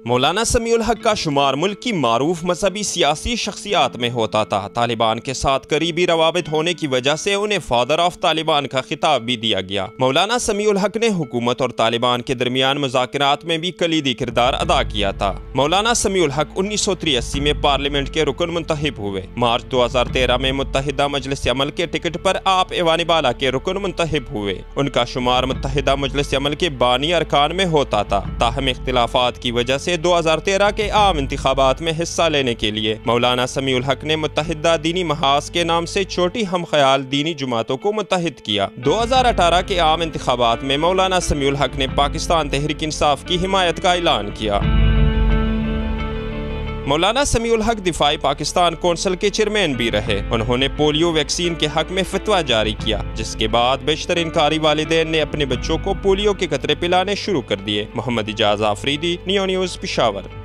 مولانا سمیع الحق کا شمار ملک کی معروف مذہبی سیاسی شخصیات میں ہوتا تھا۔ طالبان کے ساتھ قریبی روابط ہونے کی وجہ سے انہیں فادر آف طالبان کا خطاب بھی دیا گیا۔ مولانا سمیع الحق نے حکومت اور طالبان کے درمیان مذاکرات میں بھی کلیدی کردار ادا کیا تھا۔ مولانا سمیع الحق 1983 میں پارلیمنٹ کے رکن منتخب ہوئے۔ مارچ 2013 میں متحدہ مجلس عمل کے ٹکٹ پر آپ ایوان بالا کے رکن منتخب ہوئے۔ ان کا شمار متحدہ مجلس عمل کے بانی ارکان میں ہوتا تھا، تاہم اختلافات کی وجہ سے 2013 کے عام انتخابات میں حصہ لینے کے لیے مولانا سمیع الحق نے متحدہ دینی محاذ کے نام سے چھوٹی ہم خیال دینی جماعتوں کو متحد کیا۔ 2018 کے عام انتخابات میں مولانا سمیع الحق نے پاکستان تحریک انصاف کی حمایت کا اعلان کیا۔ مولانا سمیع الحق دفاعی پاکستان کونسل کے چیئرمین بھی رہے۔ انہوں نے پولیو ویکسین کے حق میں فتویٰ جاری کیا، جس کے بعد بیشتر انکاری والدین نے اپنے بچوں کو پولیو کے قطرے پلانے شروع کر دیے۔ Muhammad Ejaz Afridi, Neo News, Peshawar.